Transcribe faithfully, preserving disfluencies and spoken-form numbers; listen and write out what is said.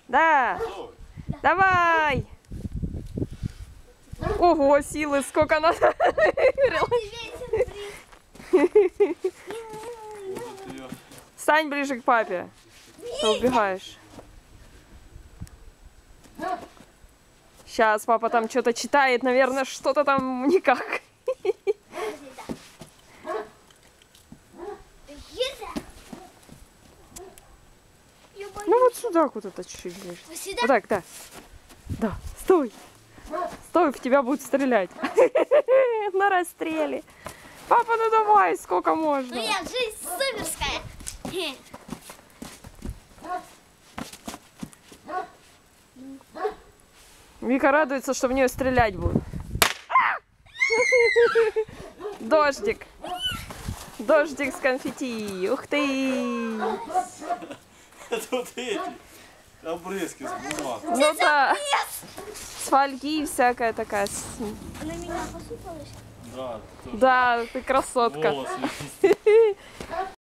Да. Давай. Ого, силы, сколько надо. Стань ближе к папе. Ты убегаешь. Сейчас папа там что-то читает, наверное, что-то там никак. Ну вот сюда куда-то чуть-чуть ближе. Вот так, да. Да, стой. Стой, в тебя будут стрелять. На расстреле. Папа, ну давай, сколько можно. Ну я, жизнь суперская. Вика радуется, что в нее стрелять будут. Дождик. Дождик с конфетти. Ух ты. Тут эти обрезки с бумаг. Ну да. С фольги всякая такая. На меня посыпалась? Да, тоже Да, ты красотка. волосы.